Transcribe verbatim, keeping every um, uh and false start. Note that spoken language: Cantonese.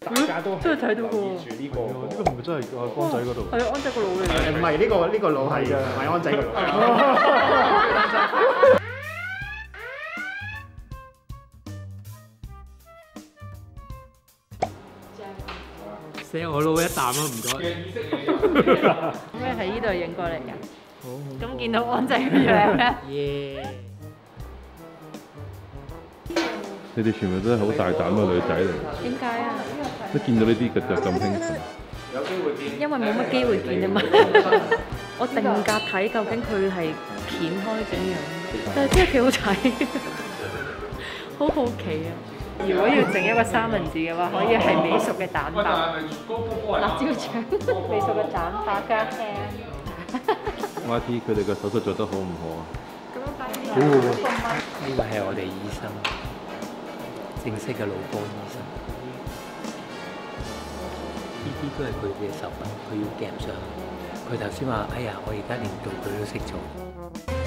大家都真係睇到留喎意住呢個呢個係咪真係阿光仔嗰度？ 係啊，安仔個腦嚟嘅。 誒唔係呢個呢個腦係唔係安仔個腦？ 寫我撈一啖咯，唔該。 咩喺呢度影過嚟㗎？咁見到安仔個樣咧？ 耶！ 你哋全部都係好大膽嘅女仔嚟， 點解啊？ 一見到呢啲嘅就咁興奮。 因為冇乜機會見啊嘛。我定格睇究竟佢係片開點樣，但係真係幾好睇，好好奇啊！如果要整一個三文治嘅話，可以係美熟嘅蛋白、辣椒醬、美熟嘅蛋白加 ham。 Y T 佢哋嘅手術做得好唔好啊？ 咁樣擺啲呢個係我哋醫生，正式嘅腦科醫生。呢啲都係佢嘅手筆，佢要夾上。佢頭先話：哎呀，我而家連道具都識做。